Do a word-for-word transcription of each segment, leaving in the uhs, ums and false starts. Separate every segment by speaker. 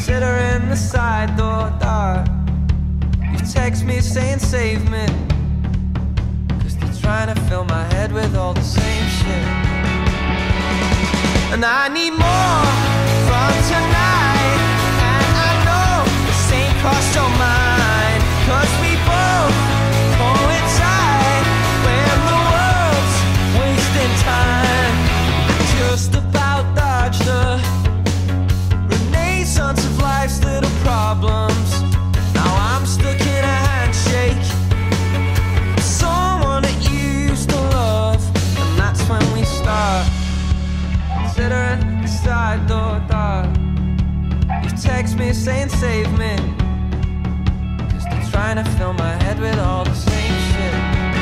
Speaker 1: Considering the side door dark, you text me saying save me, cause they're trying to fill my head with all the same shit. And I need more from tonight, and I know this ain't crossed your mind, cause we both coincide when the world's wasting time. Just about dodged the renaissance of life's little problems. Now I'm stuck in a handshake with someone that you used to love, and that's when we start considering the side door dark. You text me saying save me, cause they're trying to fill my head with all the same shit.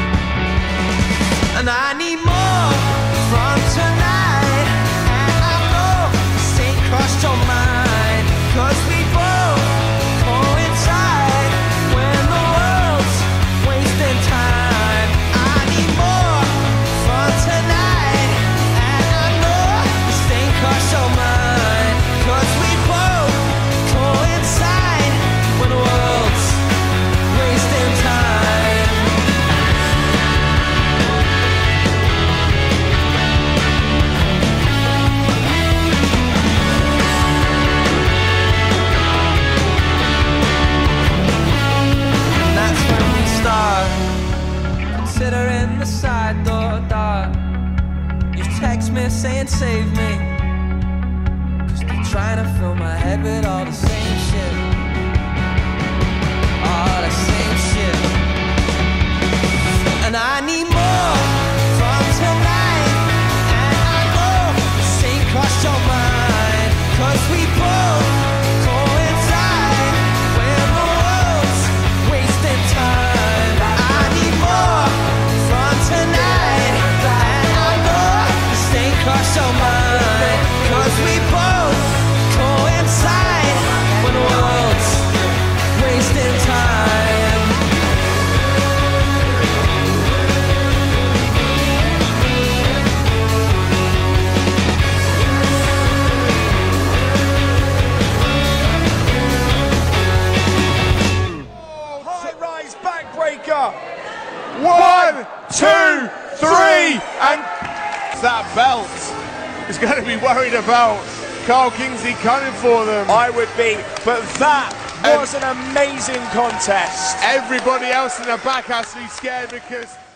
Speaker 1: And I need more from tonight, and I know this ain't crossed your mind, cause we both coincide when the world's wasting time. I need more from tonight, and I know this ain't crossed your mind, cause we both coincide when the world's wasting time. And that's when we start considering the side door dark. You text me saying save me, cause they're trying to fill my head with all the same shit. All the same shit. And I need more from tonight, and I know this ain't crossed your mind, cause we both coincide when the world's wasting time. I need more from tonight, and I know this ain't crossed your mind, cause we both coincide when the world's wasting time.
Speaker 2: High rise backbreaker. One, two, three, and that belt is going to be worried about Carl Kingsley coming for them.
Speaker 3: I would be, but that was an amazing contest.
Speaker 2: Everybody else in the back has to be scared because